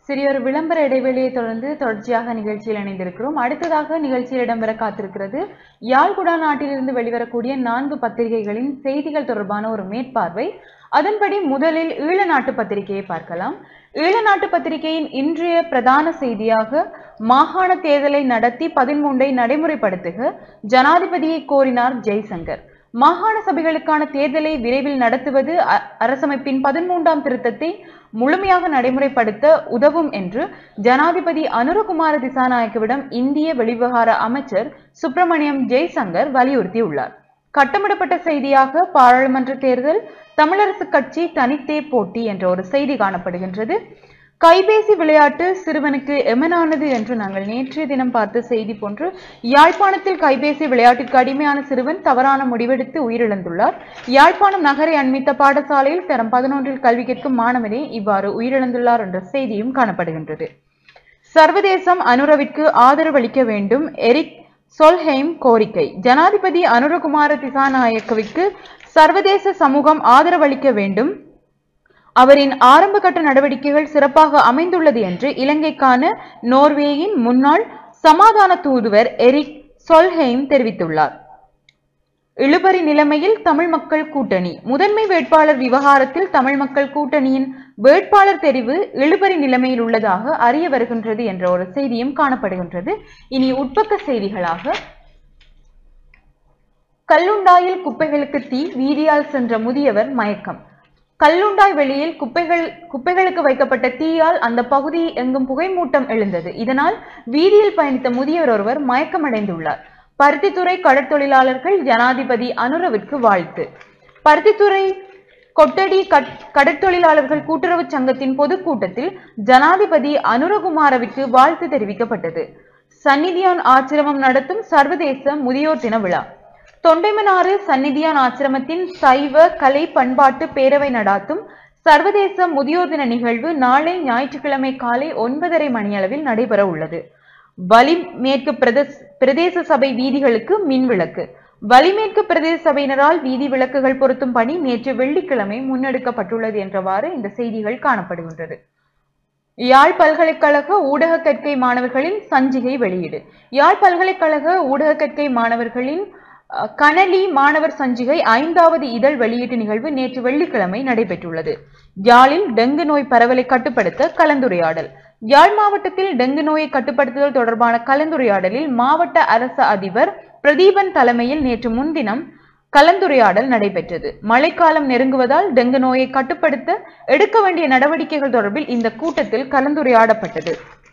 சிறியொரு விளம்பர இடைவெளியை தொடர்ச்சியாக நிகழ்ச்சியில் இணைந்திருக்கிறோம். அடுத்ததாக நிகழ்ச்சியில் இடம்பெற காத்திருக்கிறது யாழ்குடா நாட்டிலிருந்து வெளிவரக்கூடிய 4 பத்திரிகைகளின் செய்திகள் தொடர்பான ஒரு மேற்பார்வை. அதன்படி முதலில் ஈழ நாட்டு பத்திரிகையை பார்க்கலாம். ஈழ நாட்டு பத்திரிகையின் இன்றைய பிரதான செய்தியாக மாகாண தேர்தலை நடத்தி 13ஐ நடைமுறைப்படுத்துக ஜனாதிபதியை கோரினார் ஜெய்சங்கர். மாகாண சபைகளுக்கான தேர்தலை விரைவில் நடத்துவது அரசமைப்பின் 13ஆம் திருத்தத்தை முழுமையாக நடைமுறைப்படுத்த உதவும் என்று ஜனாதிபதி அனுரகுமார திசாநாயக்கவிடம் இந்திய வெளிவிவகார அமைச்சர் சுப்பிரமணியம் ஜெய்சங்கர் வலியுறுத்தியுள்ளார். கட்டமிடப்பட்ட செய்தியாக பாராளுமன்ற தேர்தல் தமிழரசு கட்சி தனித்தே போட்டி என்ற ஒரு செய்தி காணப்படுகின்றது. கைபேசி விளையாட்டு சிறுவனுக்கு எமனானது என்று நாங்கள் நேற்றைய தினம் பார்த்த செய்தி போன்று யாழ்ப்பாணத்தில் கைபேசி விளையாட்டிற்கு அடிமையான சிறுவன் தவறான முடிவெடுத்து உயிரிழந்துள்ளார். யாழ்ப்பாணம் நகரை அண்மித்த பாடசாலையில் தரம் 11இல் கல்வி கேட்கும் மாணவனே இவ்வாறு உயிரிழந்துள்ளார் என்ற செய்தியும் காணப்படுகின்றது. சர்வதேசம் அனுரவிற்கு ஆதரவளிக்க வேண்டும், எரிக் சொல்ஹெய்ம் கோரிக்கை. ஜனாதிபதி அனுரகுமார திசாநாயக்கவிற்கு சர்வதேச சமூகம் ஆதரவளிக்க வேண்டும், அவரின் ஆரம்ப கட்ட நடவடிக்கைகள் சிறப்பாக அமைந்துள்ளது என்று இலங்கைக்கான நோர்வேயின் முன்னாள் சமாதான தூதுவர் எரிக் சொல்ஹெய்ம் தெரிவித்துள்ளார். இழுபறி நிலைமையில் தமிழ் மக்கள் கூட்டணி. முதன்மை வேட்பாளர் விவகாரத்தில் தமிழ் மக்கள் கூட்டணியின் வேட்பாளர் தெரிவு இழுபறி நிலைமையில் உள்ளதாக அறிய வருகின்றது என்ற ஒரு செய்தியும் காணப்படுகின்றது. இனி உட்பக்க செய்திகளாக, கல்லுண்டாயில் குப்பைகளுக்கு தீ, வீதியால் சென்ற முதியவர் மயக்கம். கல்லுண்டாய் வெளியில் குப்பைகளுக்கு வைக்கப்பட்ட தீயால் அந்த பகுதி எங்கும் புகைமூட்டம் எழுந்தது. இதனால் வீதியில் பயணித்த முதியவர் ஒருவர் மயக்கமடைந்துள்ளார். பருத்தித்துறை கடற்தொழிலாளர்கள் ஜனாதிபதி அனுரவிற்கு வாழ்த்து. பருத்தித்துறை கொட்டடி கடற்தொழிலாளர்கள் கூட்டுறவு சங்கத்தின் பொதுக்கூட்டத்தில் ஜனாதிபதி அனுரகுமாரவிற்கு வாழ்த்து தெரிவிக்கப்பட்டது. சந்நிதியான் ஆசிரமம் நடத்தும் சர்வதேச முதியோர் தின விழா. தொண்டைமனாறு சந்நிதியான் ஆசிரமத்தின் சைவ கலை பண்பாட்டு பேரவை நடாத்தும் சர்வதேச முதியோர் தின நிகழ்வு நாளை ஞாயிற்றுக்கிழமை காலை 9:30 மணியளவில் நடைபெற உள்ளது. வலிமேற்கு பிரதேச சபை வீதிகளுக்கு மின் விளக்கு. வலிமேற்கு பிரதேச சபையினரால் வீதி விளக்குகள் பொருத்தும் பணி நேற்று வெள்ளிக்கிழமை முன்னெடுக்கப்பட்டுள்ளது என்றவாறு இந்த செய்திகள் காணப்படுகின்றது. யாழ் பல்கலைக்கழக ஊடக கற்கை மாணவர்களின் சஞ்சிகை வெளியீடு. யாழ் பல்கலைக்கழக ஊடக கற்கை மாணவர்களின் கனலி மாணவர் சஞ்சிகை 5வது இதழ் வெளியீட்டு நிகழ்வு நேற்று வெள்ளிக்கிழமை நடைபெற்றுள்ளது. யாழில் டெங்கு நோய் பரவலை கட்டுப்படுத்த கலந்துரையாடல். யாழ் மாவட்டத்தில் டெங்கு நோயை கட்டுப்படுத்துதல் தொடர்பான கலந்துரையாடலில் மாவட்ட அரசு அதிபர் பிரதீபன் தலைமையில் நேற்று முன்தினம் கலந்துரையாடல் நடைபெற்றது. மழைக்காலம் நெருங்குவதால் டெங்கு நோயை கட்டுப்படுத்த எடுக்க வேண்டிய நடவடிக்கைகள் தொடர்பில் இந்த கூட்டத்தில் கலந்துரையாடப்பட்டது.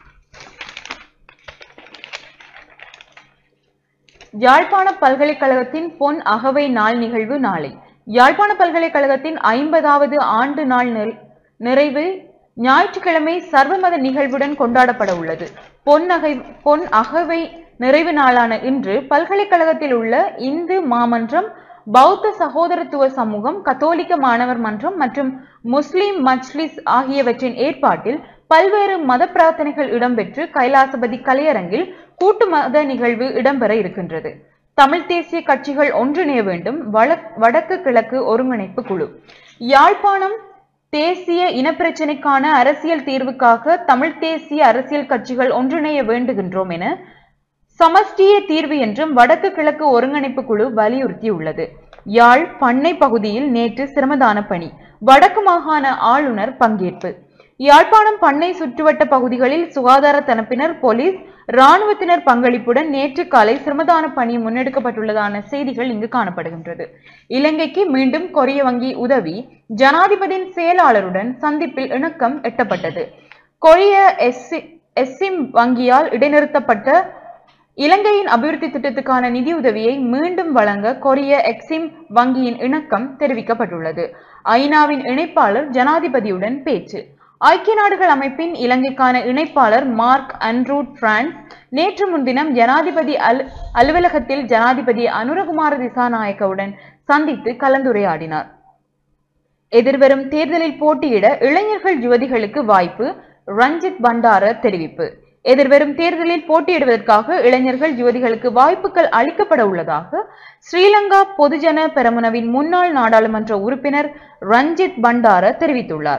யாழ்ப்பாண பல்கலைக்கழகத்தின் பொன் அகவை நாள் நிகழ்வு நாளை. யாழ்ப்பாண பல்கலைக்கழகத்தின் 50வது ஆண்டு நாள் நிறைவு ஞாயிற்றுக்கிழமை சர்வமத நிகழ்வுடன் கொண்டாடப்பட உள்ளது. பொன் அகவை நிறைவு நாளான இன்று பல்கலைக்கழகத்தில் உள்ள இந்து மாமன்றம், பௌத்த சகோதரத்துவ சமூகம், கத்தோலிக்க மாணவர் மன்றம் மற்றும் முஸ்லிம் மஜ்லிஸ் ஆகியவற்றின் ஏற்பாட்டில் பல்வேறு மத பிரார்த்தனைகள் இடம்பெற்று கைலாசபதி கலையரங்கில் கூட்டு மத நிகழ்வு இடம்பெற இருக்கின்றது. தமிழ் தேசிய கட்சிகள் ஒன்றிணைய வேண்டும், வடக்கு கிழக்கு ஒருங்கிணைப்பு குழு. யாழ்ப்பாணம் தேசிய இனப்பிரச்சினைக்கான அரசியல் தீர்வுக்காக தமிழ் தேசிய அரசியல் கட்சிகள் ஒன்றிணைய வேண்டுகின்றோம் என சமஷ்டிய தீர்வு என்றும் வடக்கு கிழக்கு ஒருங்கிணைப்பு குழு வலியுறுத்தியுள்ளது. யாழ் பண்ணை பகுதியில் நேற்று சிரமதான பணி. வடக்கு மாகாண ஆளுநர் பங்கேற்பு. யாழ்ப்பாணம் பண்ணை சுற்றுவட்ட பகுதிகளில் சுகாதார தரப்பினர், போலீஸ், இராணுவத்தினர் பங்களிப்புடன் நேற்று காலை சிரமதான பணி முன்னெடுக்கப்பட்டுள்ளதான செய்திகள் இங்கு காணப்படுகின்றது. இலங்கைக்கு மீண்டும் கொரிய வங்கி உதவி. ஜனாதிபதியின் செயலாளருடன் சந்திப்பில் இணக்கம் எட்டப்பட்டது. கொரிய எஸ்ஸிம் வங்கியால் இடைநிறுத்தப்பட்ட இலங்கையின் அபிவிருத்தி திட்டத்துக்கான நிதியுதவியை மீண்டும் வழங்க கொரிய எக்ஸிம் வங்கியின் இணக்கம் தெரிவிக்கப்பட்டுள்ளது. ஐநாவின் இணைப்பாளர் ஜனாதிபதியுடன் பேச்சு. ஐக்கிய நாடுகள் அமைப்பின் இலங்கைக்கான இணைப்பாளர் மார்க் அன்ரூட் பிரான்ஸ் நேற்று முன்தினம் ஜனாதிபதி அலுவலகத்தில் ஜனாதிபதி அனுரகுமார திசாநாயக்கவுடன் சந்தித்து கலந்துரையாடினார். எதிர்வரும் தேர்தலில் போட்டியிட இளைஞர்கள் யுவதிகளுக்கு வாய்ப்பு, ரஞ்சித் பண்டார தெரிவிப்பு. எதிர்வரும் தேர்தலில் போட்டியிடுவதற்காக இளைஞர்கள் யுவதிகளுக்கு வாய்ப்புகள் அளிக்கப்பட உள்ளதாக ஸ்ரீலங்கா பொதுஜன பெரமுனவின் முன்னாள் நாடாளுமன்ற உறுப்பினர் ரஞ்சித் பண்டார தெரிவித்துள்ளார்.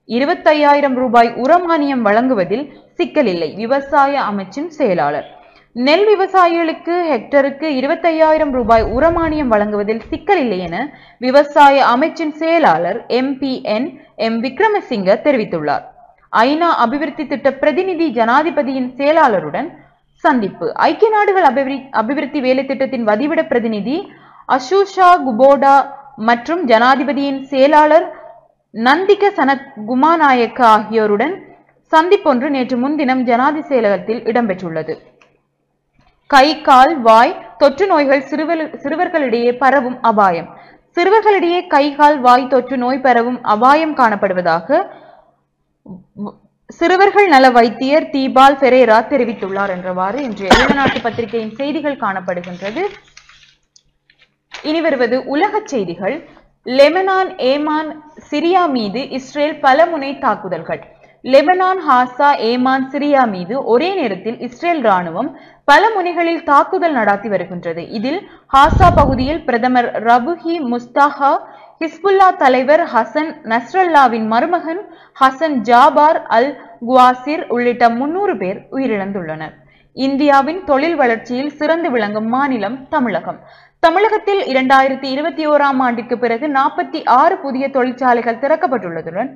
25,000 ரூபாய் உரமானியம் வழங்குவதில் சிக்கல் இல்லை. விவசாய அமைச்சின் செயலாளர். நெல் விவசாயிகளுக்கு ஹெக்டருக்கு 25,000 ரூபாய் உரமானியம் வழங்குவதில் சிக்கல் இல்லை என விவசாய அமைச்சின் செயலாளர் MPN விக்ரமசிங்க தெரிவித்துள்ளார். ஐநா அபிவிருத்தி திட்ட பிரதிநிதி ஜனாதிபதியின் செயலாளருடன் சந்திப்பு. ஐக்கிய நாடுகள் அபிவிருத்தி வேலை திட்டத்தின் வதிவிட பிரதிநிதி அஷூஷா குபோடா மற்றும் ஜனாதிபதியின் செயலாளர் நந்திக சனத் குமாநாயக்க ஆகியோருடன் சந்திப்பொன்று நேற்று முன்தினம் ஜனாதி செயலகத்தில் இடம்பெற்றுள்ளது. கை கால் வாய் தொற்று நோய்கள் சிறுவர்களிடையே பரவும் அபாயம். சிறுவர்களிடையே கை கால் வாய் தொற்று நோய் பரவும் அபாயம் காணப்படுவதாக சிறுவர்கள் நல வைத்தியர் தீபால் பெரேரா தெரிவித்துள்ளார் என்றவாறு இன்றைய ஈழநாட்டு பத்திரிகையின் செய்திகள் காணப்படுகின்றது. இனி வருவது உலக செய்திகள். லெபனான், ஏமான், சிரியா மீது இஸ்ரேல் பலமுனை தாக்குதல்கள். லெபனான், ஹாசா, ஏமான், சிரியா மீது ஒரே நேரத்தில் இஸ்ரேல் ராணுவம் பல முனைகளில் தாக்குதல் நடாத்தி வருகின்றது. இதில் ஹாசா பகுதியில் பிரதமர் ரபுஹி முஸ்தாஹா, ஹிஸ்புல்லா தலைவர் ஹசன் நஸ்ரல்லாவின் மருமகன் ஹசன் ஜாபார் அல் குவாசிர் உள்ளிட்ட 300 பேர் உயிரிழந்துள்ளனர். இந்தியாவின் தொழில் வளர்ச்சியில் சிறந்து விளங்கும் மாநிலம் தமிழகம். தமிழகத்தில் 2021ஆம் ஆண்டிற்கு பிறகு 46 புதிய தொழிற்சாலைகள் திறக்கப்பட்டுள்ளதுடன்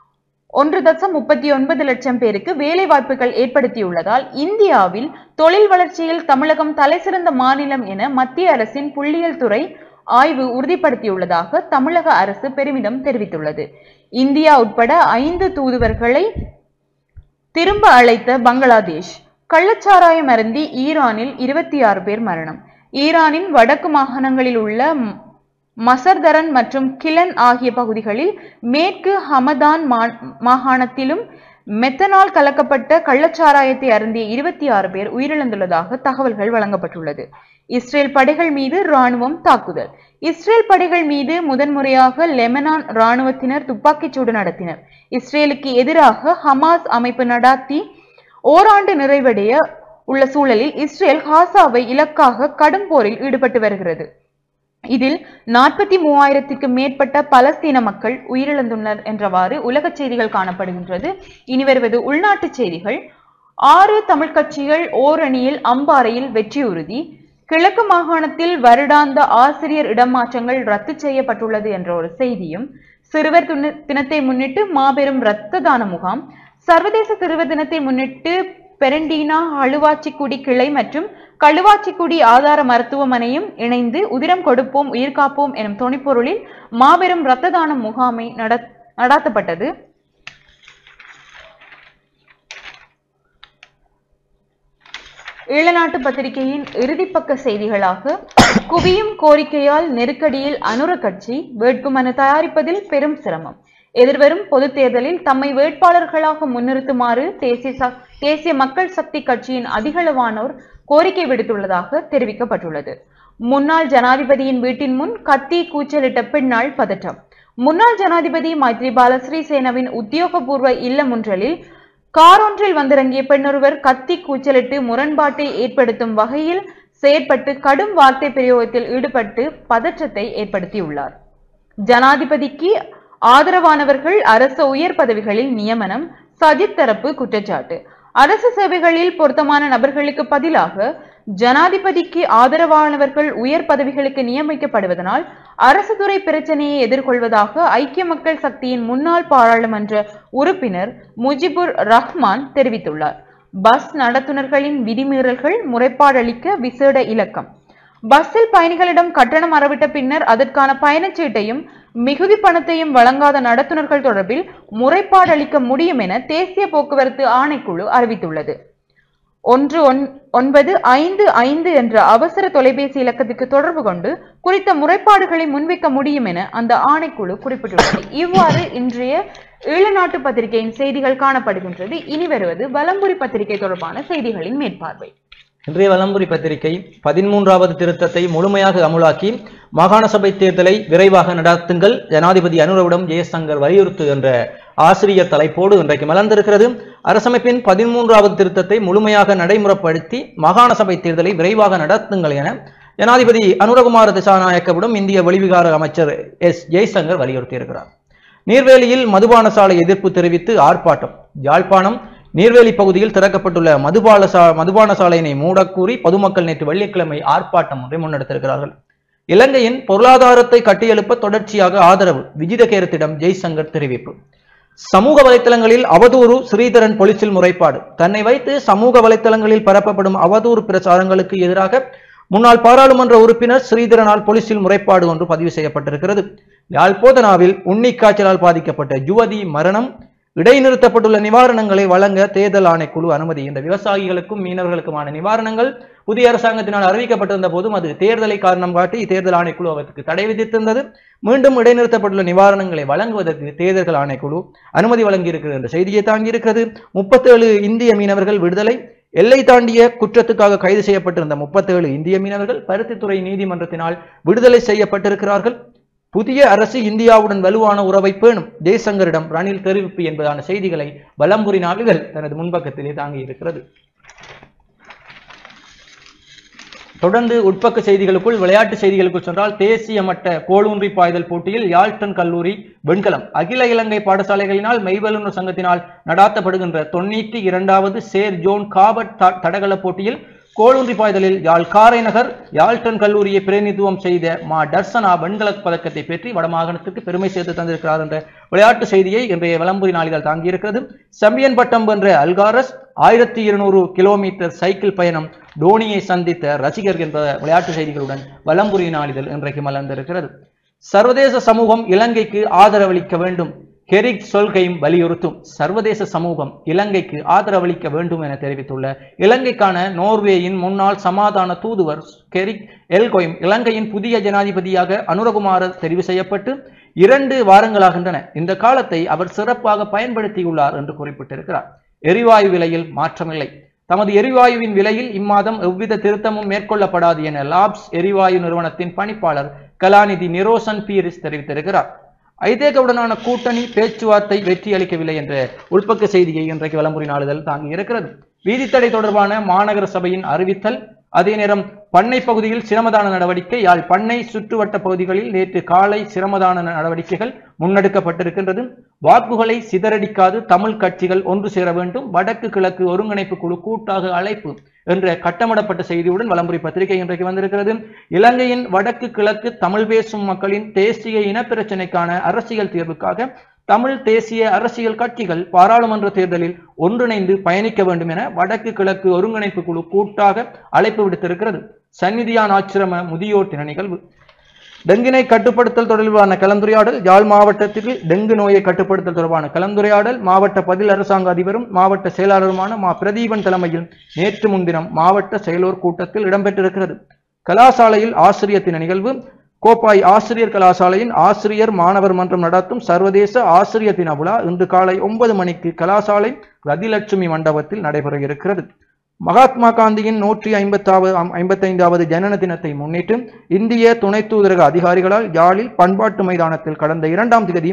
1.39 லட்சம் பேருக்கு வேலை வாய்ப்புகள் ஏற்படுத்தியுள்ளதால் இந்தியாவில் தொழில் வளர்ச்சியில் தமிழகம் தலைசிறந்த மாநிலம் என மத்திய அரசின் புள்ளியியல் துறை ஆய்வு உறுதிப்படுத்தியுள்ளதாக தமிழக அரசு பெருமிதம் தெரிவித்துள்ளது. இந்தியா உட்பட 5 தூதுவர்களை திரும்ப அழைத்த பங்களாதேஷ். கள்ளச்சாராயம் அருந்தி ஈரானில் 26 பேர் மரணம். ஈரானின் வடக்கு மாகாணங்களில் உள்ள மசர்தரன் மற்றும் கிலன் ஆகிய பகுதிகளில் மேற்கு ஹமதான் மாகாணத்திலும் மெத்தனால் கலக்கப்பட்ட கள்ளச்சாராயத்தை அருந்திய 26 பேர் உயிரிழந்துள்ளதாக தகவல்கள் வழங்கப்பட்டுள்ளது. இஸ்ரேல் படைகள் மீது ராணுவம் தாக்குதல். இஸ்ரேல் படைகள் மீது முதன்முறையாக லெபனான் ராணுவத்தினர் துப்பாக்கிச்சூடு நடத்தினர். இஸ்ரேலுக்கு எதிராக ஹமாஸ் அமைப்பு நடாத்தி ஓராண்டு நிறைவடைய உள்ள சூழலில் இஸ்ரேல் காசாவை இலக்காக கடும் போரில் ஈடுபட்டு வருகிறது. இதில் 43,000க்கும் மேற்பட்ட பலஸ்தீன மக்கள் உயிரிழந்துள்ளனர் என்றவாறு உலக செய்திகள் காணப்படுகின்றது. இனி வருவது உள்நாட்டு செய்திகள். 6 தமிழ் கட்சிகள் ஓரணியில் அம்பாறையில் வெற்றி உறுதி. கிழக்கு மாகாணத்தில் வருடாந்த ஆசிரியர் இடமாற்றங்கள் ரத்து செய்யப்பட்டுள்ளது என்ற ஒரு செய்தியும், சிறுவர் தினத்தை முன்னிட்டு மாபெரும் இரத்த தான முகாம். சர்வதேச சிறுவர் தினத்தை முன்னிட்டு பெரண்டீனா அழுவாச்சிக்குடி கிளை மற்றும் களுவாச்சிக்குடி ஆதார மருத்துவமனையும் இணைந்து உதிரம் கொடுப்போம் உயிர் காப்போம் எனும் துணைப்பொருளில் மாபெரும் இரத்த தான முகாமை நடாத்தப்பட்டது. ஈழநாட்டு பத்திரிகையின் இறுதிப்பக்க செய்திகளாக, குவியும் கோரிக்கையால் நெருக்கடியில் அனுர கட்சி, வேட்புமனு தயாரிப்பதில் பெரும் சிரமம். எதிர்வரும் பொது தேர்தலில் தம்மை வேட்பாளர்களாக முன்னிறுத்துமாறு தேசிய மக்கள் சக்தி கட்சியின் அதிகளவானோர் கோரிக்கை விடுத்துள்ளதாக தெரிவிக்கப்பட்டுள்ளது. முன்னாள் ஜனாதிபதியின் வீட்டின் முன் கத்தி கூச்சலிட்ட பின்னால் பதற்றம். முன்னாள் ஜனாதிபதி மைத்ரிபால சிறிசேனவின் உத்தியோகபூர்வ இல்லமுன்றலில் காரொன்றில் வந்திறங்கிய பெண்ணொருவர் கத்தி கூச்சலிட்டு முரண்பாட்டை ஏற்படுத்தும் வகையில் செயற்பட்டு கடும் வார்த்தை பிரயோகத்தில் ஈடுபட்டு பதற்றத்தை ஏற்படுத்தியுள்ளார். ஜனாதிபதிக்கு ஆதரவானவர்கள் அரசு உயர் பதவிகளில் நியமனம். சஜித் தரப்பு குற்றச்சாட்டு. அரசு சேவைகளில் பொருத்தமான நபர்களுக்கு பதிலாக ஜனாதிபதிக்கு ஆதரவானவர்கள் உயர் பதவிகளுக்கு நியமிக்கப்படுவதனால் அரசு துறை பிரச்சனையை எதிர்கொள்வதாக ஐக்கிய மக்கள் சக்தியின் முன்னாள் பாராளுமன்ற உறுப்பினர் முஜிபுர் ரஹ்மான் தெரிவித்துள்ளார். பஸ் நடத்துனர்களின் விதிமீறல்கள் முறைப்பாடளிக்க விசேட இலக்கம். பஸ்ஸில் பயணிகளிடம் கட்டணம் அறவிட்ட பின்னர் அதற்கான பயணச்சீட்டையும் மிகுதி பணத்தையும் வழங்காத நடத்துனர்கள் தொடர்பில் முறைப்பாடு அளிக்க முடியும் என தேசிய போக்குவரத்து ஆணைக்குழு அறிவித்துள்ளது. 1955 என்ற அவசர தொலைபேசி இலக்கத்திற்கு தொடர்பு கொண்டு குறித்த முறைப்பாடுகளை முன்வைக்க முடியும் என அந்த ஆணைக்குழு குறிப்பிட்டுள்ளது. இவ்வாறு இன்றைய ஈழநாட்டு பத்திரிகையின் செய்திகள் காணப்படுகின்றது. இனி வருவது வலம்புரி பத்திரிகை தொடர்பான செய்திகளின் மேற்பார்வை. இன்றைய வலம்புரி பத்திரிகை 13வது திருத்தத்தை முழுமையாக அமுலாக்கி மாகாண சபை தேர்தலை விரைவாக நடத்துங்கள், ஜனாதிபதி அனுரவிடம் ஜெயசங்கர் வலியுறுத்து என்ற ஆசிரியர் தலைப்போடு இன்றைக்கு மலர்ந்திருக்கிறது. அரசமைப்பின் 13வது திருத்தத்தை முழுமையாக நடைமுறைப்படுத்தி மாகாண சபை தேர்தலை விரைவாக நடத்துங்கள் என ஜனாதிபதி அனுரகுமார திசாநாயக்கவிடம் இந்திய வெளிவிகார அமைச்சர் ஜெய்சங்கர் வலியுறுத்தியிருக்கிறார். நீர்வேலியில் மதுபான சாலை எதிர்ப்பு தெரிவித்து ஆர்ப்பாட்டம். யாழ்ப்பாணம் நீர்வேலி பகுதியில் திறக்கப்பட்டுள்ள மதுபான சாலையினை மூடக்கூறி பொதுமக்கள் நேற்று வெள்ளிக்கிழமை ஆர்ப்பாட்டம் ஒன்றை முன்னெடுத்திருக்கிறார்கள். இலங்கையின் பொருளாதாரத்தை கட்டியெழுப்ப தொடர்ச்சியாக ஆதரவு விஜிதகேரத்திடம் ஜெய்சங்கர் தெரிவிப்பு. சமூக வலைத்தளங்களில் அவதூறு ஸ்ரீதரன் போலீசில் முறைப்பாடு. தன்னை வைத்து சமூக வலைத்தளங்களில் பரப்பப்படும் அவதூறு பிரச்சாரங்களுக்கு எதிராக முன்னாள் பாராளுமன்ற உறுப்பினர் ஸ்ரீதரனால் போலீசில் முறைப்பாடு ஒன்று பதிவு செய்யப்பட்டிருக்கிறது. யாழ்ப்பாணத்தில் உன்னிக்காய்ச்சலால் பாதிக்கப்பட்ட யுவதி மரணம், இடைநிறுத்தப்பட்டுள்ள நிவாரணங்களை வழங்க தேர்தல் ஆணைக்குழு அனுமதி. இந்த விவசாயிகளுக்கும் மீனவர்களுக்குமான நிவாரணங்கள் புதிய அரசாங்கத்தினால் அறிவிக்கப்பட்டிருந்த போதும் அது தேர்தலை காரணம் காட்டி தேர்தல் ஆணைக்குழு அவருக்கு தடை விதித்திருந்தது. மீண்டும் இடைநிறுத்தப்பட்டுள்ள நிவாரணங்களை வழங்குவதற்கு தேர்தல் ஆணைக்குழு அனுமதி வழங்கியிருக்கிறது என்ற செய்தியை தாங்கியிருக்கிறது. 37 இந்திய மீனவர்கள் விடுதலை. எல்லை தாண்டிய குற்றத்துக்காக கைது செய்யப்பட்டிருந்த 37 இந்திய மீனவர்கள் பருத்தித்துறை நீதிமன்றத்தினால் விடுதலை செய்யப்பட்டிருக்கிறார்கள். புதிய அரசு இந்தியாவுடன் வலுவான உறவை பேணும் ஜெய்சங்கரிடம் ரணில் தெரிவிப்பு என்பதான செய்திகளை வலம்புரி நாளிதழ் தனது முன்பக்கத்திலே தாங்கி இருக்கிறது. தொடர்ந்து உட்பக்க செய்திகளுக்குள் விளையாட்டு செய்திகளுக்குள் சென்றால், தேசிய மட்ட கோளூன்றி பாய்தல் போட்டியில் யாழ்டன் கல்லூரி வெண்கலம். அகில இலங்கை பாடசாலைகளினால் மெய்வல்லுநர் சங்கத்தினால் நடாத்தப்படுகின்ற 92வது சேர் ஜோன் காபட் தடகள போட்டியில் கோளூன்றி பாய்தலில் யாழ் காரைநகர் யாழ்டன் கல்லூரியை பிரதிநிதித்துவம் செய்த மா டர்சனா வெண்கலப் பதக்கத்தை பெற்றி வடமாகாணத்திற்கு பெருமை சேர்த்து தந்திருக்கிறார் என்ற விளையாட்டு செய்தியை இன்றைய விளம்பரி நாளிதழ் தாங்கியிருக்கிறது. சாம்பியன் பட்டம் வென்ற அல்காரஸ் 1200 கிலோமீட்டர் சைக்கிள் பயணம் டோனியை சந்தித்த ரசிகர் என்ற விளையாட்டு செய்திகளுடன் விளம்பரி நாளிதழ் இன்றைக்கு மலர்ந்திருக்கிறது. சர்வதேச சமூகம் இலங்கைக்கு ஆதரவளிக்க வேண்டும், கெரிக் சொல்கையும் வலியுறுத்தும். சர்வதேச சமூகம் இலங்கைக்கு ஆதரவளிக்க வேண்டும் என தெரிவித்துள்ள இலங்கைக்கான நோர்வேயின் முன்னாள் சமாதான தூதுவர் கெரிக் எல்கொயும் இலங்கையின் புதிய ஜனாதிபதியாக அனுரகுமார தெரிவு செய்யப்பட்டு 2 வாரங்களாகின்றன. இந்த காலத்தை அவர் சிறப்பாக பயன்படுத்தியுள்ளார் என்று குறிப்பிட்டிருக்கிறார். எரிவாயு விலையில் மாற்றமில்லை. தமது எரிவாயுவின் விலையில் இம்மாதம் எவ்வித திருத்தமும் மேற்கொள்ளப்படாது என லாப்ஸ் எரிவாயு நிறுவனத்தின் பணிப்பாளர் கலாநிதி நிரோசன் பீரிஸ் தெரிவித்திருக்கிறார். ஐதேகவுடனான கூட்டணி பேச்சுவார்த்தை வெற்றி அளிக்கவில்லை என்ற உள்பக்க செய்தியை இன்றைக்கு விளம்பரி நாளிதழ் தாங்கி இருக்கிறது. வீதித்தடை தொடர்பான மாநகர சபையின் அறிவித்தல். அதே நேரம் பண்ணை பகுதியில் சிரமதான நடவடிக்கை. யாழ் பண்ணை சுற்றுவட்ட பகுதிகளில் நேற்று காலை சிரமதான நடவடிக்கைகள் முன்னெடுக்கப்பட்டிருக்கின்றது. வாக்குகளை சிதறடிக்காது தமிழ் கட்சிகள் ஒன்று சேர வேண்டும், வடக்கு கிழக்கு ஒருங்கிணைப்பு குழு கூட்டாக அழைப்பு என்ற கட்டமிடப்பட்ட செய்தியுடன் விளம்பரி பத்திரிகை இன்றைக்கு வந்திருக்கிறது. இலங்கையின் வடக்கு கிழக்கு தமிழ் பேசும் மக்களின் தேசிய இனப்பிரச்சினைக்கான அரசியல் தீர்வுக்காக தமிழ் தேசிய அரசியல் கட்சிகள் பாராளுமன்ற தேர்தலில் ஒன்றிணைந்து பயணிக்க வேண்டும் என வடக்கு கிழக்கு ஒருங்கிணைப்பு குழு கூட்டாக அழைப்பு விடுத்திருக்கிறது. சந்நிதியான் ஆச்சிரம முதியோர் தின நிகழ்வு. டெங்கினை கட்டுப்படுத்தல் தொடர்பான கலந்துரையாடல். யாழ் மாவட்டத்தில் டெங்கு நோயை கட்டுப்படுத்தல் தொடர்பான கலந்துரையாடல் மாவட்ட பதில் அரசாங்க அதிபரும் மாவட்ட செயலாளருமான மா பிரதீபன் தலைமையில் நேற்று முன்தினம் மாவட்ட செயலோர் கூட்டத்தில் இடம்பெற்றிருக்கிறது. கலாசாலையில் ஆசிரியர் தின நிகழ்வு. கோப்பாய் ஆசிரியர் கலாசாலையின் ஆசிரியர் மாணவர் மன்றம் நடத்தும் சர்வதேச ஆசிரியர் தின விழா இன்று காலை 9 மணிக்கு கலாசாலை ரதிலட்சுமி மண்டபத்தில் நடைபெற இருக்கிறது. மகாத்மா காந்தியின் 155வது ஜனன தினத்தை முன்னிட்டு இந்திய துணை தூதரக அதிகாரிகளால் யாழில் பண்பாட்டு மைதானத்தில் கடந்த 2ஆம் தேதி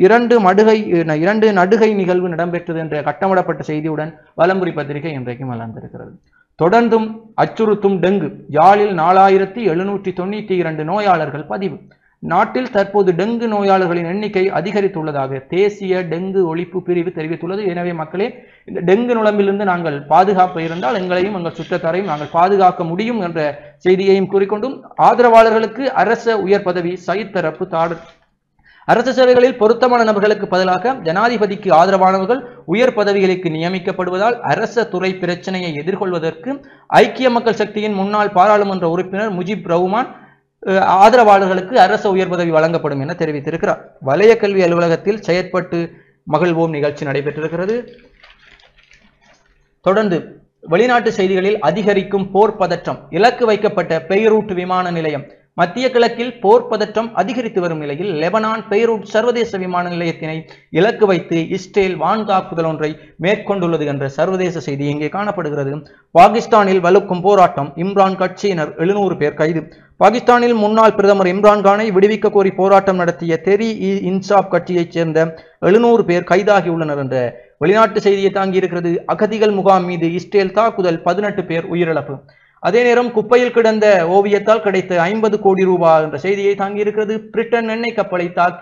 2 நடுகை நிகழ்வு இடம்பெற்றது என்ற கட்டமிடப்பட்ட செய்தியுடன் வலம்புரி பத்திரிகை இன்றைக்கு மலர்ந்திருக்கிறது. தொடர்ந்தும் அச்சுறுத்தும் டெங்கு. யாழில் 4792 நோயாளர்கள் பதிவு. நாட்டில் தற்போது டெங்கு நோயாளர்களின் எண்ணிக்கை அதிகரித்துள்ளதாக தேசிய டெங்கு ஒழிப்பு பிரிவு தெரிவித்துள்ளது. எனவே மக்களே, இந்த டெங்கு நுழம்பிலிருந்து நாங்கள் பாதுகாப்பு இருந்தால் எங்களையும் எங்கள் சுற்றத்தாரையும் நாங்கள் பாதுகாக்க முடியும் என்ற செய்தியையும் கூறிக்கொண்டும், ஆதரவாளர்களுக்கு அரச உயர் பதவி சயித் தரப்பு தாடு. அரசு சேவைகளில் பொருத்தமான நபர்களுக்கு பதிலாக ஜனாதிபதிக்கு ஆதரவானவர்கள் உயர் பதவிகளுக்கு நியமிக்கப்படுவதால் அரச துறை பிரச்சனையை எதிர்கொள்வதற்கு ஐக்கிய மக்கள் சக்தியின் முன்னாள் பாராளுமன்ற உறுப்பினர் முஜிப் ரஹ்மான் ஆதரவாளர்களுக்கு அரச உயர் பதவி வழங்கப்படும் என தெரிவித்திருக்கிறார். வலய கல்வி அலுவலகத்தில் செயற்பட்டு மகிழ்வோம் நிகழ்ச்சி நடைபெற்றிருக்கிறது. தொடர்ந்து வெளிநாட்டு செய்திகளில் அதிகரிக்கும் போர் பதற்றம். இலக்கு வைக்கப்பட்ட பெய்ரூட் விமான நிலையம். மத்திய கிழக்கில் போர் பதற்றம் அதிகரித்து வரும் நிலையில் லெபனான் பெய்ரூட் சர்வதேச விமான நிலையத்தினை இலக்கு வைத்து இஸ்ரேல் வான் தாக்குதல் ஒன்றை மேற்கொண்டுள்ளது என்ற சர்வதேச செய்தி இங்கே காணப்படுகிறது. பாகிஸ்தானில் வலுக்கும் போராட்டம். இம்ரான் கட்சியினர் 700 பேர் கைது. பாகிஸ்தானில் முன்னாள் பிரதமர் இம்ரான் கானை விடுவிக்க கோரி போராட்டம் நடத்திய தெரி இன்சாப் கட்சியைச் சேர்ந்த 700 பேர் கைதாகியுள்ளனர் என்ற வெளிநாட்டு செய்தியை தாங்கியிருக்கிறது. அகதிகள் முகாம் மீது இஸ்ரேல் தாக்குதல், 18 பேர் உயிரிழப்பு. அதே நேரம் குப்பையில் கிடந்த ஓவியத்தால் கிடைத்த 50 கோடி ரூபாய் என்ற செய்தியை தாங்கியிருக்கிறது. பிரிட்டன் எண்ணெய் கப்பலை தாக்கிய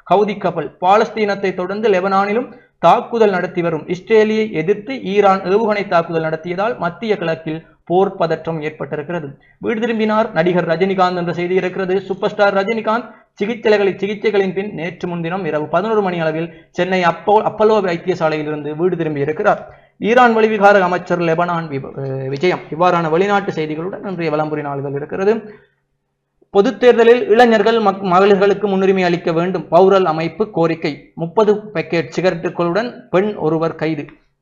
ஹவுதி கப்பல். பாலஸ்தீனத்தை தொடர்ந்து லெபனானிலும் தாக்குதல் நடத்தி வரும் இஸ்ரேலியை எதிர்த்து ஈரான் ஏவுகணை தாக்குதல் நடத்தியதால் மத்திய கிழக்கில் போர் பதற்றம் ஏற்பட்டிருக்கிறது. வீடு திரும்பினார் நடிகர் ரஜினிகாந்த் என்ற செய்தி இருக்கிறது. சூப்பர் ஸ்டார் ரஜினிகாந்த் சிகிச்சைகளின் பின் நேற்று முன்தினம் இரவு 11 மணி அளவில் சென்னை அப்பல்லோ வைத்தியசாலையில் இருந்து வீடு திரும்பி இருக்கிறார். ஈரான் வெளிவிகார அமைச்சர் லெபனான் விஜயம். இவ்வாறான வெளிநாட்டு செய்திகளுடன் இன்றைய வலம்புரி நாளிதழ் இருக்கிறது. பொது தேர்தலில் இளைஞர்கள் மகளிர்களுக்கு முன்னுரிமை அளிக்க வேண்டும். பௌரல் அமைப்பு கோரிக்கை. 30 பேக்கெட் சிகரெட்டுகளுடன் பெண் ஒருவர் கைது.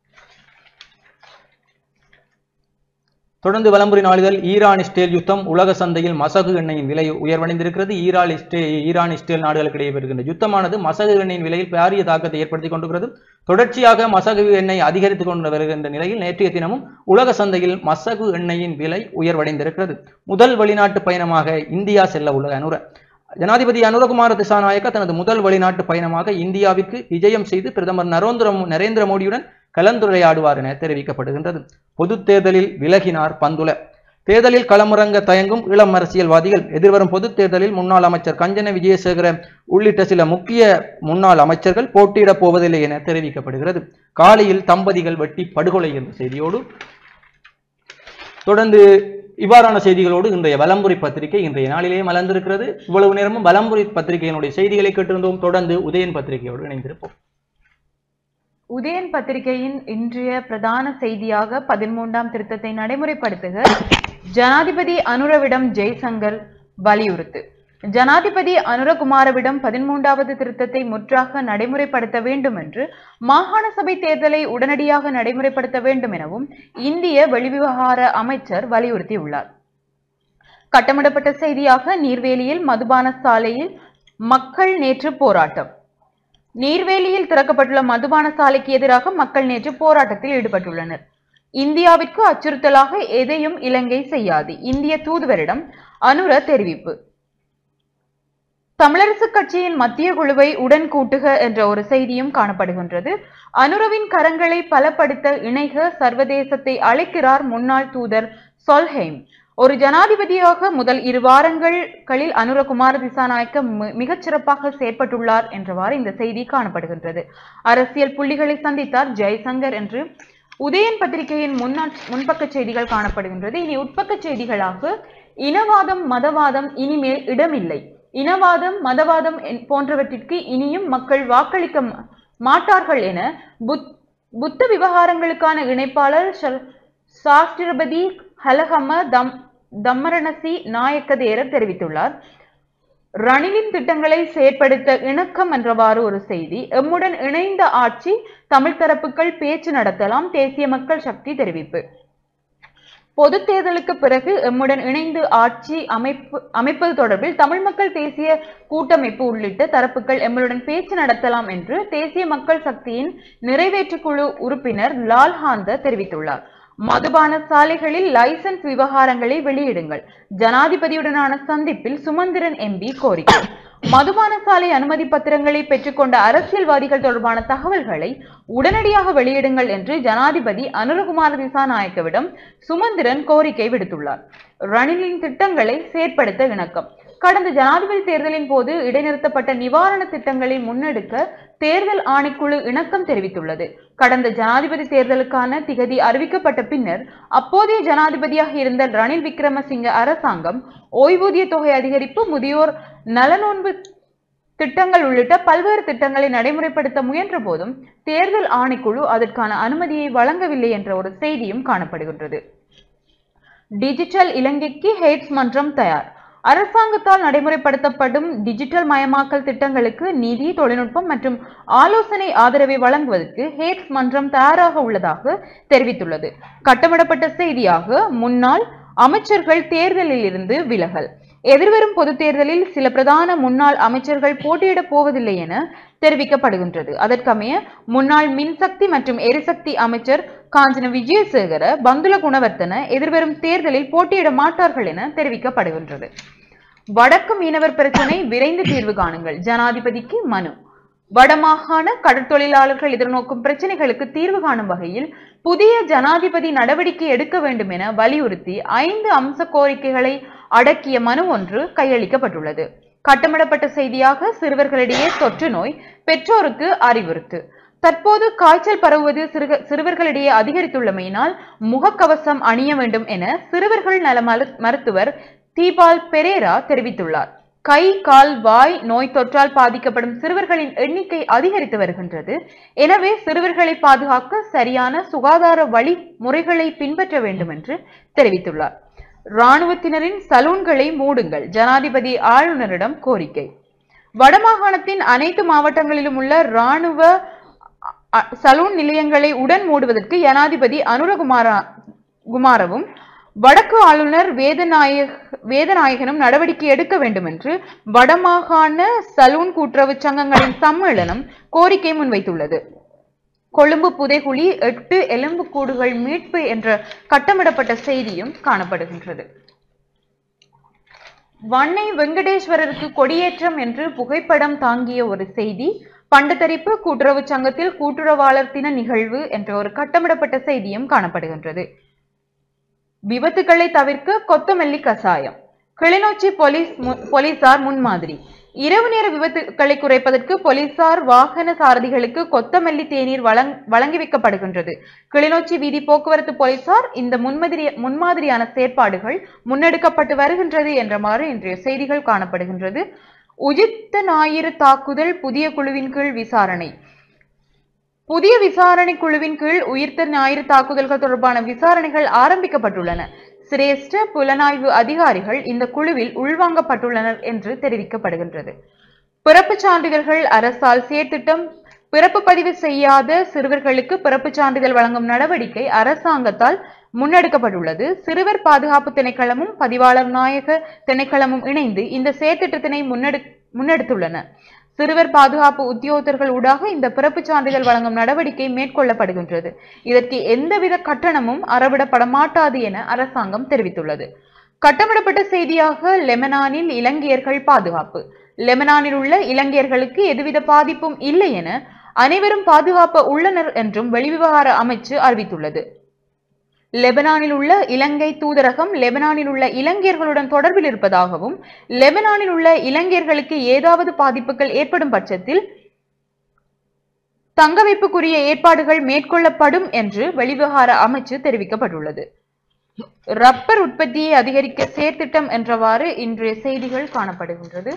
தொடர்ந்து வலம்புரி நாளிதழ் ஈரான் இஸ்ரேல் யுத்தம். உலக சந்தையில் மசகு எண்ணெயின் விலை உயர்வடைந்திருக்கிறது. ஈரான் இஸ்ரேல் நாடுகளுக்கு இடையே வருகின்ற யுத்தமானது மசகு எண்ணெயின் விலையில் பாரிய தாக்கத்தை ஏற்படுத்திக் கொண்டிருக்கிறது. தொடர்ச்சியாக மசகு எண்ணெய் அதிகரித்துக் கொண்டு வருகின்ற நிலையில் நேற்றைய தினமும் உலக சந்தையில் மசகு எண்ணெயின் விலை உயர்வடைந்திருக்கிறது. முதல் வெளிநாட்டு பயணமாக இந்தியா செல்ல உள்ள அனுர. ஜனாதிபதி அனுரகுமார திசாநாயக்க தனது முதல் வெளிநாட்டு பயணமாக இந்தியாவிற்கு விஜயம் செய்து பிரதமர் நரேந்திர மோடியுடன் கலந்துரையாடுவார் என தெரிவிக்கப்படுகின்றது. பொது தேர்தலில் விலகினார் பந்துல. தேர்தலில் களமிறங்க தயங்கும் இளம் அரசியல்வாதிகள். எதிர்வரும் பொது தேர்தலில் முன்னாள் அமைச்சர் கஞ்சன விஜயசேகர உள்ளிட்ட சில முக்கிய முன்னாள் அமைச்சர்கள் போட்டியிடப் போவதில்லை என தெரிவிக்கப்படுகிறது. காலையில் தம்பதிகள் வெட்டி படுகொலை என்ற செய்தியோடு தொடர்ந்து இவ்வாறான செய்திகளோடு இன்றைய வலம்புரி பத்திரிகை இன்றைய நாளிலேயே மலர்ந்திருக்கிறது. இவ்வளவு நேரமும் வலம்புரி பத்திரிகையினுடைய செய்திகளை கேட்டிருந்தோம். தொடர்ந்து உதயன் பத்திரிகையோடு இணைந்திருப்போம். உதயன் பத்திரிகையின் இன்றைய பிரதான செய்தியாக 13ஆம் திருத்தத்தை நடைமுறைப்படுத்துக ஜனாதிபதி அனுரவிடம் ஜெய்சங்கர் வலியுறுத்து. ஜனாதிபதி அனுரகுமாரவிடம் 13வது திருத்தத்தை முற்றாக நடைமுறைப்படுத்த வேண்டும் என்று, மாகாண சபை தேர்தலை உடனடியாக நடைமுறைப்படுத்த வேண்டும் எனவும் இந்திய வெளிவிவகார அமைச்சர் வலியுறுத்தியுள்ளார். கட்டமிடப்பட்ட செய்தியாக நீர்வேலியில் மதுபான சாலையில் மக்கள் நேற்று போராட்டம். நீர்வேலியில் திறக்கப்பட்டுள்ள மதுபான சாலைக்கு எதிராக மக்கள் நேற்று போராட்டத்தில் ஈடுபட்டுள்ளனர். இந்தியாவிற்கு அச்சுறுத்தலாக எதையும் இலங்கை செய்யாது, இந்திய தூதுவரிடம் அனுர தெரிவிப்பு. தமிழரசு கட்சியின் மத்திய குழுவை உடன் கூட்டுக என்ற ஒரு செய்தியும் காணப்படுகின்றது. அனுரவின் கரங்களை பலப்படுத்த இணைக சர்வதேசத்தை அழைக்கிறார் முன்னாள் தூதர் சொல்ஹெய்ம். ஒரு ஜனாதிபதியாக முதல் 2 வாரங்களில் அனுரகுமார திசாநாயக்க மிகச் சிறப்பாக செயற்பட்டுள்ளார் என்றவாறு இந்த செய்தி காணப்படுகின்றது. அரசியல் புள்ளிகளை சந்தித்தார் ஜெய்சங்கர் என்று உதயன் பத்திரிகையின் முன்பக்க செய்திகள் காணப்படுகின்றது. இனி உட்பக்க செய்திகளாக இனவாதம் மதவாதம் இனிமேல் இடமில்லை. இனவாதம் மதவாதம் போன்றவற்றிற்கு இனியும் மக்கள் வாக்களிக்க மாட்டார்கள் என புத்த விவகாரங்களுக்கான இணைப்பாளர் சாஸ்திரபதி ஹலஹம தம்மரணசி நாயக்கதேரர் தெரிவித்துள்ளார். ரணிலின் திட்டங்களை செயற்படுத்த இணக்கம் என்றவாறு ஒரு செய்தி. எம்முடன் இணைந்த ஆட்சி தமிழ் தரப்புகள் பேச்சு நடத்தலாம், தேசிய மக்கள் சக்தி தெரிவிப்பு. பொது தேர்தலுக்கு பிறகு எம்முடன் இணைந்து ஆட்சி அமைப்பது தொடர்பில் தமிழ் மக்கள் தேசிய கூட்டமைப்பு உள்ளிட்ட தரப்புகள் எம்முடன் பேச்சு நடத்தலாம் என்று தேசிய மக்கள் சக்தியின் நிறைவேற்று குழு உறுப்பினர் லால்ஹாந்த தெரிவித்துள்ளார். மதுபான சாலைகளில் லைசன்ஸ் விவகாரங்களை வெளியிடுங்கள். ஜனாதிபதியுடனான சந்திப்பில் சுமந்திரன் எம்பி கோரிக்கை. மதுபான சாலை அனுமதி பத்திரங்களை பெற்றுக்கொண்ட அரசியல்வாதிகள் தொடர்பான தகவல்களை உடனடியாக வெளியிடுங்கள் என்று ஜனாதிபதி அனுரகுமார திசாநாயக்கவிடம் சுமந்திரன் கோரிக்கை விடுத்துள்ளார். ரணிலின் திட்டங்களை செயற்படுத்த இணக்கம். கடந்த ஜனாதிபதி தேர்தலின் போது இடைநிறுத்தப்பட்ட நிவாரண திட்டங்களை முன்னெடுக்க தேர்தல் ஆணைக்குழு இணக்கம் தெரிவித்துள்ளது. கடந்த ஜனாதிபதி தேர்தலுக்கான திகதி அறிவிக்கப்பட்ட பின்னர் அப்போதைய ஜனாதிபதியாக இருந்த ரணில் விக்ரமசிங்க அரசாங்கம் ஓய்வூதிய தொகை அதிகரிப்பு, முதியோர் நலனோன்பு திட்டங்கள் உள்ளிட்ட பல்வேறு திட்டங்களை நடைமுறைப்படுத்த முயன்ற போதும் தேர்தல் ஆணைக்குழு அதற்கான அனுமதியை வழங்கவில்லை என்ற ஒரு செய்தியும் காணப்படுகின்றது. டிஜிட்டல் இலங்கைக்கு ஹேட்ஸ் மன்றம் தயார். அரசாங்கத்தால் நடைமுறைப்படுத்தப்படும் டிஜிட்டல் மயமாக்கல் திட்டங்களுக்கு நிதி, தொழில்நுட்பம் மற்றும் ஆலோசனை ஆதரவை வழங்குவதற்கு ஹேட்ஸ் மன்றம் தயாராக உள்ளதாக தெரிவித்துள்ளது. கட்டமிடப்பட்ட செய்தியாக முன்னாள் அமைச்சர்கள் தேர்தலில் இருந்து விலகல். எதிர்வரும் பொது தேர்தலில் சில பிரதான முன்னாள் அமைச்சர்கள் போட்டியிடப் போவதில்லை என தெரிவிக்கப்படுகின்றது. அதற்கமைய முன்னாள் மின்சக்தி மற்றும் எரிசக்தி அமைச்சர் காஞ்சன விஜயசேகர, பந்துல குணவர்த்தன எதிர்வரும் தேர்தலில் போட்டியிட மாட்டார்கள் என தெரிவிக்கப்படுகின்றது. வடக்கு மீனவர் பிரச்சினை விரைந்து தீர்வு காணுங்கள். ஜனாதிபதிக்கு மனு. வடமாகாண கடற்தொழிலாளர்கள் எதிர்நோக்கும் பிரச்சனைகளுக்கு தீர்வு காணும் வகையில் புதிய ஜனாதிபதி நடவடிக்கை எடுக்க வேண்டும் என வலியுறுத்தி 5 அம்ச கோரிக்கைகளை அடக்கிய மனு ஒன்று கையளிக்கப்பட்டுள்ளது. கட்டமிடப்பட்ட செய்தியாக சிறுவர்களிடையே தொற்று நோய், பெற்றோருக்கு அறிவுறுத்து. தற்போது காய்ச்சல் பரவுவது சிறுவர்களிடையே அதிகரித்துள்ளமையினால் முகக்கவசம் அணிய வேண்டும் என சிறுவர்கள் நல மருத்துவர் தீபால் பெரேரா தெரிவித்துள்ளார். கை, கால், வாய் நோய் தொற்றால் பாதிக்கப்படும் சிறுவர்களின் எண்ணிக்கை அதிகரித்து வருகின்றது. எனவே சிறுவர்களை பாதுகாக்க சரியான சுகாதார வழிமுறைகளை பின்பற்ற வேண்டும் என்று தெரிவித்துள்ளார். இராணுவத்தினரின் சலூன்களை மூடுங்கள், ஜனாதிபதி ஆளுநரிடம் கோரிக்கை. வடமாகாணத்தின் அனைத்து மாவட்டங்களிலும் உள்ள இராணுவ சலூன் நிலையங்களை உடன் மூடுவதற்கு ஜனாதிபதி அனுரகுமாரவும் வடக்கு ஆளுநர் வேதநாயகனும் நடவடிக்கை எடுக்க வேண்டும் என்று வடமாகாண சலூன் கூட்டுறவு சங்கங்களின் சம்மேளனம் கோரிக்கை முன்வைத்துள்ளது. கொழும்பு புதைகுழி 8 எலும்புக்கூடுகள் மீட்பு என்ற கட்டமிடப்பட்ட செய்தியும் காணப்படுகின்றது. வன்னை வெங்கடேஸ்வரருக்கு கொடியேற்றம் என்று புகைப்படம் தாங்கிய ஒரு செய்தி. பண்டத்தரிப்பு கூட்டுறவு சங்கத்தில் கூட்டுறவாளர் தின நிகழ்வு என்ற ஒரு கட்டமிடப்பட்ட செய்தியும் காணப்படுகின்றது. விபத்துக்களை தவிர்க்க கொத்தமல்லி கசாயம். கிளிநொச்சி போலீசார் முன்மாதிரி. இரவு நேர விபத்துக்களை குறைப்பதற்கு போலீசார் வாகன சாரதிகளுக்கு கொத்தமல்லி தேநீர் வழங்கி வைக்கப்படுகின்றது. கிளிநொச்சி வீதி போக்குவரத்து போலீசார் இந்த முன்மாதிரியான செயற்பாடுகள் முன்னெடுக்கப்பட்டு வருகின்றது என்றமாறு இன்றைய செய்திகள் காணப்படுகின்றது. உயிர்த்த ஞாயிறு தாக்குதல் புதிய குழுவின் கீழ் விசாரணை. புதிய விசாரணை குழுவின் கீழ் உயிர்த்த ஞாயிறு தாக்குதல்கள் தொடர்பான விசாரணைகள் ஆரம்பிக்கப்பட்டுள்ளன. சிரேஷ்ட புலனாய்வு அதிகாரிகள் இந்த குழுவில் உள்வாங்கப்பட்டுள்ளனர் என்று தெரிவிக்கப்படுகின்றது. பிறப்பு சான்றிதழ்கள் அரசால் செயற்திட்டம். பிறப்பு பதிவு செய்யாத சிறுவர்களுக்கு பிறப்பு சான்றிதழ் வழங்கும் நடவடிக்கை அரசாங்கத்தால் முன்னெடுக்கப்பட்டுள்ளது. சிறுவர் பாதுகாப்பு திணைக்களமும் பதிவாளர் நாயக திணைக்களமும் இணைந்து இந்த செயற்திட்டத்தினை முன்னெடுத்துள்ளன. சிறுவர் பாதுகாப்பு உத்தியோகத்தர்கள் ஊடாக இந்த பிறப்பு சான்றிதழ் வழங்கும் நடவடிக்கை மேற்கொள்ளப்படுகின்றது. இதற்கு எந்தவித கட்டணமும் அறவிடப்பட மாட்டாது என அரசாங்கம் தெரிவித்துள்ளது. கட்டமிடப்பட்ட செய்தியாக லெபனானில் இலங்கையர்கள் பாதுகாப்பு. லெபனானில் உள்ள இலங்கையர்களுக்கு எதுவித பாதிப்பும் இல்லை என அனைவரும் பாதுகாப்பு உள்ளனர் என்றும் வெளிவிவகார அமைச்சு அறிவித்துள்ளது. லெபனானில் உள்ள இலங்கை தூதரகம் லெபனானில் உள்ள இலங்கையர்களுடன் தொடர்பில் இருப்பதாகவும் லெபனானில் உள்ள இலங்கையர்களுக்கு ஏதாவது பாதிப்புகள் ஏற்படும் பட்சத்தில் தங்க வைப்புக்குரிய ஏற்பாடுகள் மேற்கொள்ளப்படும் என்று வெளிவிவகார அமைச்சு தெரிவிக்கப்பட்டுள்ளது. ரப்பர் உற்பத்தியை அதிகரிக்க செயற்திட்டம் என்றவாறு இன்றைய செய்திகள் காணப்படுகின்றது.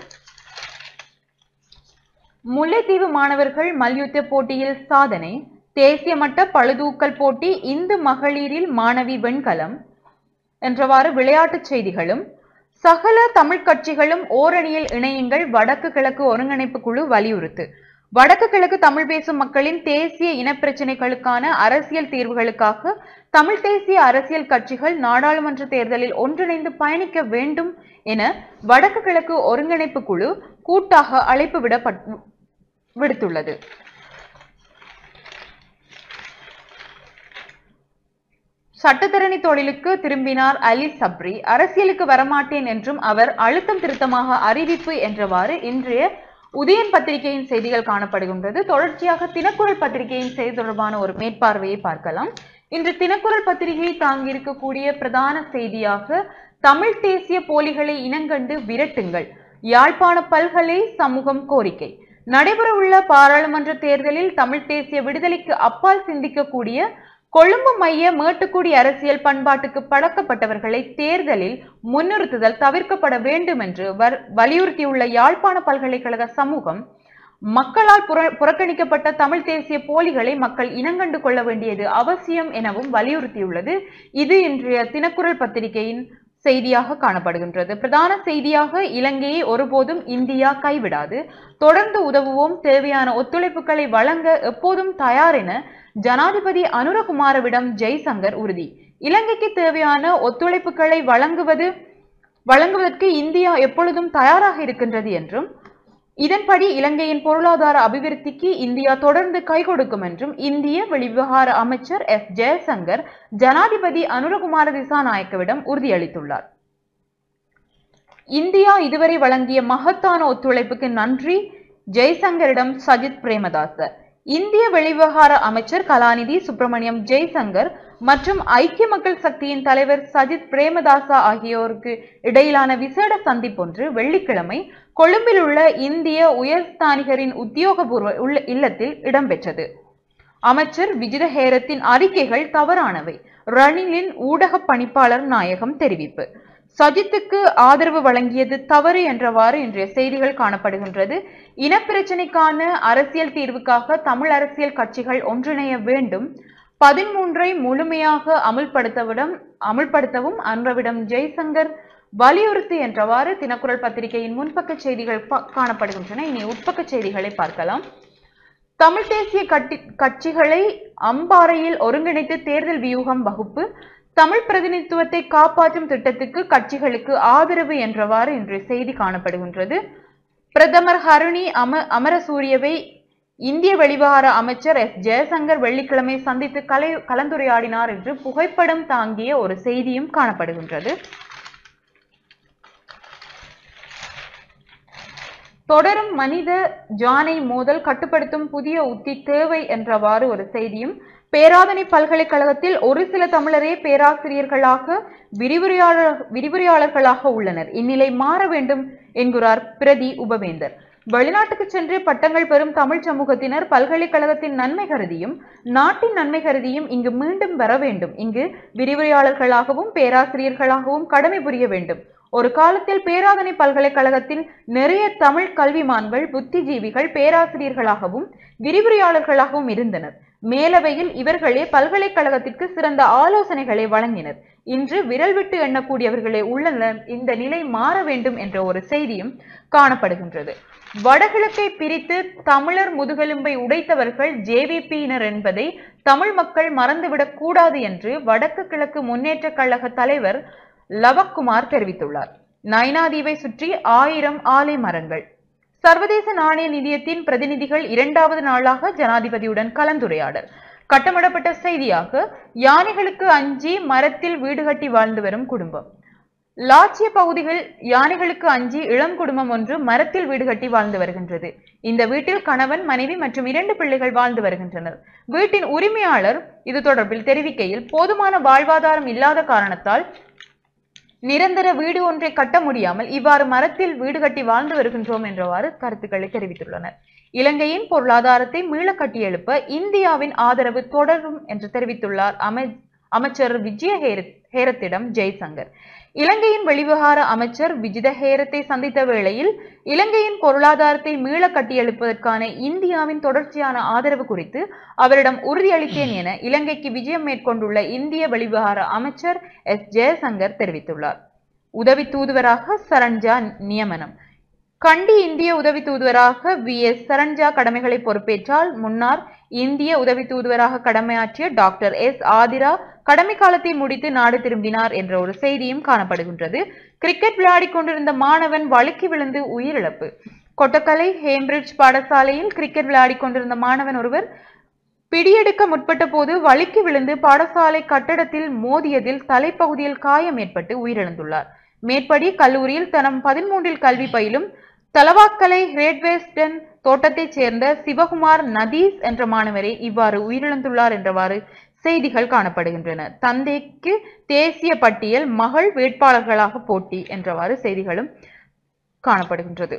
முல்லைத்தீவு மாணவர்கள் மல்யுத்த போட்டியில் சாதனை. தேசிய மட்ட பளுதூக்கல் போட்டி இந்து மகளிரில் மாணவி வெண்கலம் என்றவாறு விளையாட்டுச் செய்திகளும். சகல தமிழ் கட்சிகளும் ஓரணியில் இணையுங்கள், வடக்கு கிழக்கு ஒருங்கிணைப்பு குழு வலியுறுத்து. வடக்கு கிழக்கு தமிழ் பேசும் மக்களின் தேசிய இனப்பிரச்சினைகளுக்கான அரசியல் தீர்வுகளுக்காக தமிழ் தேசிய அரசியல் கட்சிகள் நாடாளுமன்ற தேர்தலில் ஒன்றிணைந்து பயணிக்க வேண்டும் என வடக்கு கிழக்கு ஒருங்கிணைப்பு குழு கூட்டாக அழைப்பு விடுத்துள்ளது. சட்டத்தரணி தொழிலுக்கு திரும்பினார் அலி சப்ரி. அரசியலுக்கு வரமாட்டேன் என்றும் அவர் அழுத்தம் திருத்தமாக அறிவிப்பு என்றவாறு இன்றைய உதயன் பத்திரிகையின் செய்திகள் காணப்படுகின்றது. தொடர்ச்சியாக தினக்குரல் பத்திரிகையின் செய்தி தொடர்பான ஒரு மேற்பார்வையை பார்க்கலாம். இன்று தினக்குரல் பத்திரிகை தாங்கியிருக்கக்கூடிய பிரதான செய்தியாக தமிழ் தேசிய போலிகளை இனங்கண்டு விரட்டுங்கள், யாழ்ப்பாண பல்கலை சமூகம் கோரிக்கை. நடைபெறவுள்ள பாராளுமன்ற தேர்தலில் தமிழ் தேசிய விடுதலைக்கு அப்பால் சிந்திக்கக்கூடிய கொழும்பு மைய மேட்டுக்குடி அரசியல் பண்பாட்டுக்கு பழக்கப்பட்டவர்களை தேர்தலில் முன்னிறுத்துதல் தவிர்க்கப்பட வேண்டும் என்று வலியுறுத்தியுள்ள யாழ்ப்பாண பல்கலைக்கழக சமூகம் மக்களால் புறக்கணிக்கப்பட்ட தமிழ் தேசிய போலிகளை மக்கள் இனங்கண்டு கொள்ள வேண்டியது அவசியம் எனவும் வலியுறுத்தியுள்ளது. இது இன்றைய தினக்குரல் பத்திரிகையின் செய்தியாக காணப்படுகின்றது. பிரதான செய்தியாக இலங்கையை ஒருபோதும் இந்தியா கைவிடாது, தொடர்ந்து உதவுவோம், தேவையான ஒத்துழைப்புகளை வழங்க எப்போதும் தயார் என ஜனாதிபதி அனுரகுமாரவிடம் ஜெய்சங்கர் உறுதி. இலங்கைக்கு தேவையான ஒத்துழைப்புகளை வழங்குவதற்கு இந்தியா எப்பொழுதும் தயாராக இருக்கின்றது என்றும் இதன்படி இலங்கையின் பொருளாதார அபிவிருத்திக்கு இந்தியா தொடர்ந்து கை கொடுக்கும் என்றும் இந்திய வெளிவிவகார அமைச்சர் எஸ் ஜெயசங்கர் ஜனாதிபதி அனுரகுமார திசாநாயக்கவிடம் உறுதியளித்துள்ளார். இந்தியா இதுவரை வழங்கிய மகத்தான ஒத்துழைப்புக்கு நன்றி, ஜெய்சங்கரிடம் சஜித் பிரேமதாச. இந்திய வெளிவிவகார அமைச்சர் கலாநிதி சுப்பிரமணியம் ஜெய்சங்கர் மற்றும் ஐக்கிய மக்கள் சக்தியின் தலைவர் சஜித் பிரேமதாசா ஆகியோருக்கு இடையிலான விசேட சந்திப்பொன்று வெள்ளிக்கிழமை கொழும்பில் உள்ள இந்திய உயர்ஸ்தானிகரின் உத்தியோகபூர்வ இல்லத்தில் இடம்பெற்றது. அமைச்சர் விஜித ஹேரத்தின் அறிக்கைகள் தவறானவை. ரணிலின் ஊடக பணிப்பாளர் நாயகம் தெரிவிப்பு. சஜித்துக்கு ஆதரவு வழங்கியது தவறு என்றவாறு இன்றைய செய்திகள் காணப்படுகின்றது. இனப்பிரச்சினைக்கான அரசியல் தீர்வுக்காக தமிழ் அரசியல் கட்சிகள் ஒன்றிணைய வேண்டும். 13ஐ முழுமையாக அமுல்படுத்தவும் அன்ரவிடம் ஜெய்சங்கர் வலியுறுத்து என்றவாறு தினக்குரல் பத்திரிகையின் முன்பக்க செய்திகள் காணப்படுகின்றன. இனி உட்பக்க செய்திகளை பார்க்கலாம். தமிழ் தேசிய கட்சிகளை அம்பாறையில் ஒருங்கிணைத்து தேர்தல் வியூகம் வகுப்பு. தமிழ் பிரதிநிதித்துவத்தை காப்பாற்றும் திட்டத்துக்கு கட்சிகளுக்கு ஆதரவு என்றவாறு இன்றைய செய்தி காணப்படுகின்றது. பிரதமர் ஹருணி அமரசூரியவை இந்திய வெளிவிவகார அமைச்சர் எஸ் ஜெயசங்கர் வெள்ளிக்கிழமை சந்தித்து கலந்துரையாடினார் என்று புகைப்படம் தாங்கிய ஒரு செய்தியும் காணப்படுகின்றது. தொடரும் மனித ஜானை மோதல் கட்டுப்படுத்தும் புதிய உத்தி தேவை என்றவாறு ஒரு செய்தியும், பேராதனை பல்கலைக்கழகத்தில் ஒரு சில தமிழரே பேராசிரியர்களாக விரிவுரையாளர்களாக உள்ளனர். இந்நிலை மாற வேண்டும் என்கிறார் பிரதி உபவேந்தர். வெளிநாட்டுக்கு சென்று பட்டங்கள் பெறும் தமிழ் சமூகத்தினர் பல்கலைக்கழகத்தின் நன்மை கருதியும் நாட்டின் நன்மை கருதியும் இங்கு மீண்டும் வர வேண்டும். இங்கு விரிவுரையாளர்களாகவும் பேராசிரியர்களாகவும் கடமை புரிய வேண்டும். ஒரு காலத்தில் பேராதனை பல்கலைக்கழகத்தில் நிறைய தமிழ் கல்விமான்கள் புத்திஜீவிகள் பேராசிரியர்களாகவும் விரிவுரையாளர்களாகவும் இருந்தனர். மேலவையில் இவர்களே பல்கலைக்கழகத்திற்கு சிறந்த ஆலோசனைகளை வழங்கினர். இன்று விரல் விட்டு எண்ணக்கூடியவர்களே உள்ளனர். இந்த நிலை மாற வேண்டும் என்ற ஒரு செய்தியும் காணப்படுகின்றது. வடகிழக்கை பிரித்து தமிழர் முதுகெலும்பை உடைத்தவர்கள் ஜேவிபியினர் என்பதை தமிழ் மக்கள் மறந்துவிடக் கூடாது என்று வடக்கு கிழக்கு முன்னேற்ற கழக தலைவர் லவக்குமார் தெரிவித்துள்ளார். நைனாதீவை சுற்றி 1000 ஆலை மரங்கள். சர்வதேச நாணய நிதியத்தின் பிரதிநிதிகள் 2வது நாளாக ஜனாதிபதியுடன் கலந்துரையாடல். கட்டமிடப்பட்ட செய்தியாக யானைகளுக்கு அஞ்சி மரத்தில் வீடு கட்டி வாழ்ந்து வரும் குடும்பம். லாச்சிய பகுதிகள் யானைகளுக்கு அஞ்சி இளம் குடும்பம் ஒன்று மரத்தில் வீடு கட்டி வாழ்ந்து வருகின்றது. இந்த வீட்டில் கணவன் மனைவி மற்றும் 2 பிள்ளைகள் வாழ்ந்து வருகின்றனர். வீட்டின் உரிமையாளர் இது தொடர்பில் தெரிவிக்கையில், போதுமான வாழ்வாதாரம் இல்லாத காரணத்தால் நிரந்தர வீடு ஒன்றை கட்ட முடியாமல் இவ்வாறு மரத்தில் வீடு கட்டி வாழ்ந்து வருகின்றோம் என்றவாறு கருத்துக்களை தெரிவித்துள்ளனர். இலங்கையின் பொருளாதாரத்தை மீள கட்டியெழுப்ப இந்தியாவின் ஆதரவு தொடரும் என்று தெரிவித்துள்ளார் அமைச்சர் விஜய ஹேரத்திடம் ஜெய்சங்கர். இலங்கையின் வெளிவிவகார அமைச்சர் விஜித ஹேரத்தை சந்தித்த வேளையில் இலங்கையின் பொருளாதாரத்தை மீள கட்டியெழுப்பதற்கான இந்தியாவின் தொடர்ச்சியான ஆதரவு குறித்து அவரிடம் உறுதியளித்தேன் என இலங்கைக்கு விஜயம் மேற்கொண்டுள்ள இந்திய வெளிவிவகார அமைச்சர் எஸ் ஜெயசங்கர் தெரிவித்துள்ளார். உதவி தூதுவராக சரண்ஜா நியமனம். கண்டி இந்திய உதவி தூதுவராக VS சரண்ஜா கடமைகளை பொறுப்பேற்றால் முன்னார் இந்திய உதவி தூதுவராக கடமையாற்றிய டாக்டர் S ஆதிரா கடமை காலத்தை முடித்து நாடு திரும்பினார் என்ற ஒரு செய்தியும் காணப்படுகின்றது. கிரிக்கெட் விளையாடிக் கொண்டிருந்த மாணவன் வழுக்கி விழுந்து உயிரிழப்பு. கொட்டக்கலை ஹேம்பிரிட்ஜ் பாடசாலையில் கிரிக்கெட் விளையாடிக் கொண்டிருந்த மாணவன் ஒருவர் பிடியெடுக்க முற்பட்ட போது வழுக்கி விழுந்து பாடசாலை கட்டடத்தில் மோதியதில் தலைப்பகுதியில் காயம் ஏற்பட்டு உயிரிழந்துள்ளார். மேற்படி கல்லூரியில் தனம் 13இல் கல்வி பயிலும் தலவாக்கலை கிரேட்வேஸ்டன் தோட்டத்தைச் சேர்ந்த சிவகுமார் நதீஸ் என்ற மாணவரே இவ்வாறு உயிரிழந்துள்ளார் என்றவாறு செய்திகள் காணப்படுகின்றன. தந்தைக்கு தேசிய பட்டியல் மகள் வேட்பாளர்களாக போட்டி என்றவாறு செய்திகளும் காணப்படுகின்றது.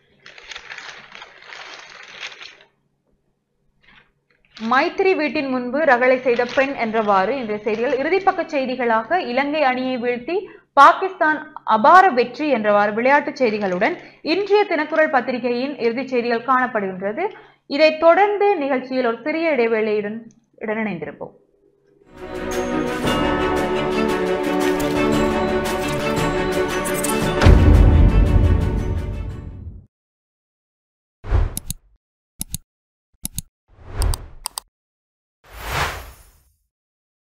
மைத்திரி வீட்டின் முன்பு ரகளை செய்த பெண் என்றவாறு இன்றைய செய்திகள். இறுதிப்பக்க செய்திகளாக இலங்கை அணியை வீழ்த்தி பாகிஸ்தான் அபார வெற்றி என்றவாறு விளையாட்டுச் செய்திகளுடன் இன்றைய தினக்குரல் பத்திரிகையின் இறுதிச் செய்திகள் காணப்படுகின்றது. இதைத் தொடர்ந்து நிகழ்ச்சியில் ஒரு சிறிய இடைவேளையுடன் இணைந்திருப்போம்.